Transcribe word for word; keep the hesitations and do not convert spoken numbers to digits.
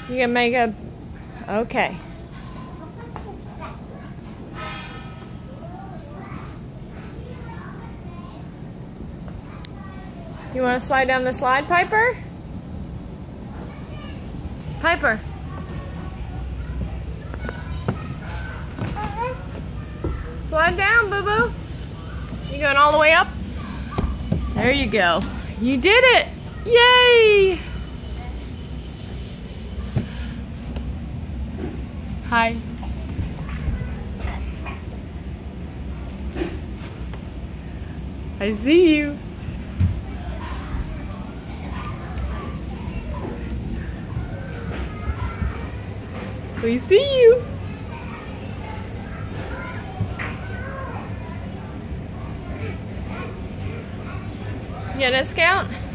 You can make a... Okay. You want to slide down the slide, Piper? Piper. Slide down, boo-boo. You going all the way up? There you go. You did it! Yay! Hi. I see you. We see you. You gonna scout?